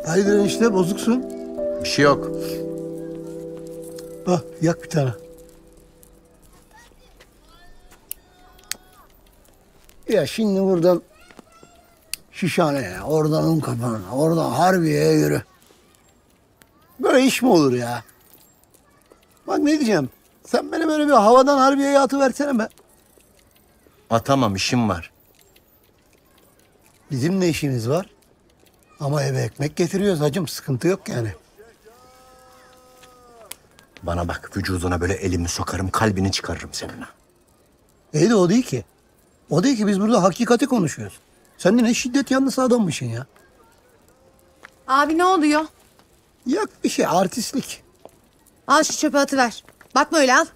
Hayırdır enişte, bozuksun? Bir şey yok. Bak yak bir tane. Ya şimdi buradan Şişhane'ye, oradan Unkapanı'na, oradan Harbiye'ye yürü. Böyle iş mi olur ya? Bak ne diyeceğim. Sen beni böyle bir havadan Harbiye'ye atıversene be. Atamam, işim var. Bizim ne işimiz var? Ama eve ekmek getiriyoruz hacım. Sıkıntı yok yani. Bana bak, vücuduna böyle elimi sokarım, kalbini çıkarırım senin ha. İyi de o değil ki. O değil ki, biz burada hakikati konuşuyoruz. Sen de ne şiddet yanlısı adammışsın ya. Abi ne oluyor? Yok bir şey, artistlik. Al şu çöpe atıver. Bakma öyle al.